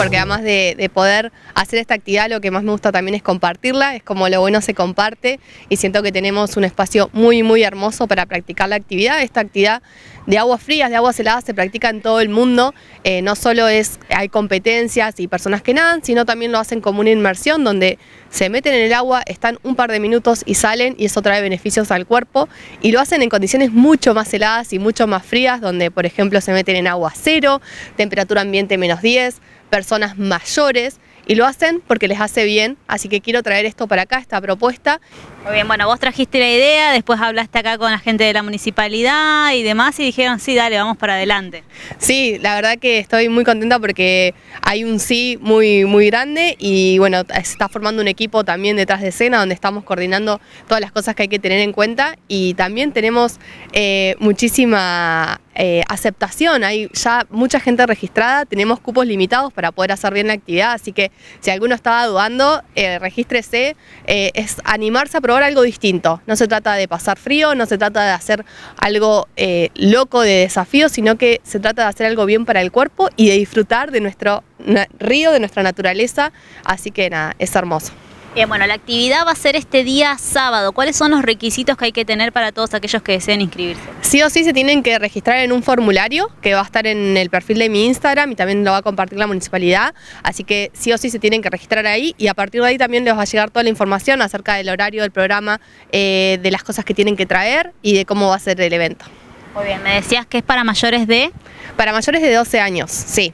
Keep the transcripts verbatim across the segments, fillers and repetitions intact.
porque además de, de poder hacer esta actividad, lo que más me gusta también es compartirla, es como lo bueno se comparte y siento que tenemos un espacio muy muy hermoso para practicar la actividad. Esta actividad de aguas frías, de aguas heladas se practica en todo el mundo, eh, no solo es, hay competencias y personas que nadan, sino también lo hacen como una inmersión donde se meten en el agua, están un par de minutos y salen y eso trae beneficios al cuerpo y lo hacen en condiciones mucho más heladas y mucho más frías, donde por ejemplo se meten en agua cero, temperatura ambiente menos diez, personas mayores, y lo hacen porque les hace bien, así que quiero traer esto para acá, esta propuesta. Muy bien, bueno, vos trajiste la idea, después hablaste acá con la gente de la municipalidad y demás y dijeron, sí, dale, vamos para adelante. Sí, la verdad que estoy muy contenta porque hay un sí muy, muy grande y bueno, se está formando un equipo también detrás de escena donde estamos coordinando todas las cosas que hay que tener en cuenta y también tenemos eh, muchísima eh, aceptación, hay ya mucha gente registrada, tenemos cupos limitados para poder hacer bien la actividad, así que si alguno estaba dudando, eh, regístrese, eh, es animarse a probar algo distinto, no se trata de pasar frío, no se trata de hacer algo eh, loco de desafío, sino que se trata de hacer algo bien para el cuerpo y de disfrutar de nuestro río, de nuestra naturaleza, así que nada, es hermoso. Bien, bueno, la actividad va a ser este día sábado. ¿Cuáles son los requisitos que hay que tener para todos aquellos que deseen inscribirse? Sí o sí se tienen que registrar en un formulario que va a estar en el perfil de mi Instagram y también lo va a compartir la municipalidad, así que sí o sí se tienen que registrar ahí y a partir de ahí también les va a llegar toda la información acerca del horario del programa, eh, de las cosas que tienen que traer y de cómo va a ser el evento. Muy bien, me decías que es para mayores de... Para mayores de doce años, sí.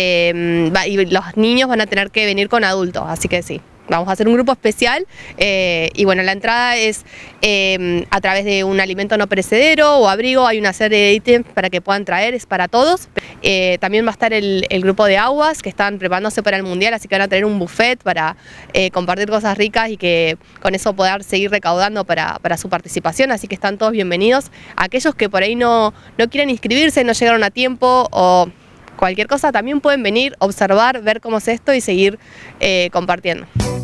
De, y los niños van a tener que venir con adultos, así que sí. Vamos a hacer un grupo especial eh, y bueno, la entrada es eh, a través de un alimento no perecedero o abrigo, hay una serie de ítems para que puedan traer, es para todos. Eh, también va a estar el, el grupo de aguas que están preparándose para el mundial, así que van a tener un buffet para eh, compartir cosas ricas y que con eso poder seguir recaudando para, para su participación, así que están todos bienvenidos. Aquellos que por ahí no, no quieren inscribirse, no llegaron a tiempo o cualquier cosa, también pueden venir, observar, ver cómo es esto y seguir eh, compartiendo.